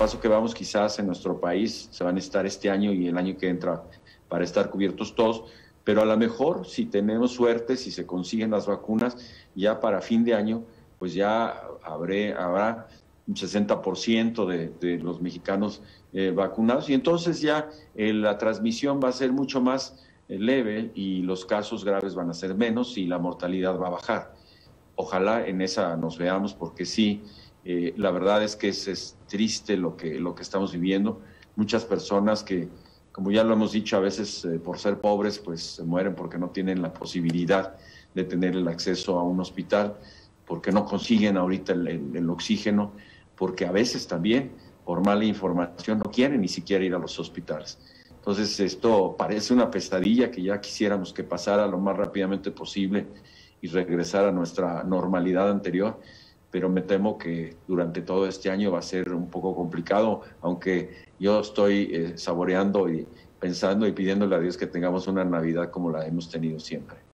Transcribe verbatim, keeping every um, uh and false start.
paso que vamos, quizás en nuestro país se van a estar este año y el año que entra para estar cubiertos todos, pero a lo mejor si tenemos suerte, si se consiguen las vacunas, ya para fin de año, pues ya habré, habrá un sesenta por ciento de, de los mexicanos eh, vacunados, y entonces ya eh, la transmisión va a ser mucho más eh, leve y los casos graves van a ser menos y la mortalidad va a bajar. Ojalá en esa nos veamos, porque sí, eh, la verdad es que es, es triste lo que, lo que estamos viviendo. Muchas personas que, como ya lo hemos dicho, a veces eh, por ser pobres, pues se mueren porque no tienen la posibilidad de tener el acceso a un hospital, porque no consiguen ahorita el, el, el oxígeno, porque a veces también, por mala información, no quieren ni siquiera ir a los hospitales. Entonces esto parece una pesadilla que ya quisiéramos que pasara lo más rápidamente posible y regresar a nuestra normalidad anterior, pero me temo que durante todo este año va a ser un poco complicado, aunque yo estoy eh, saboreando y pensando y pidiéndole a Dios que tengamos una Navidad como la hemos tenido siempre.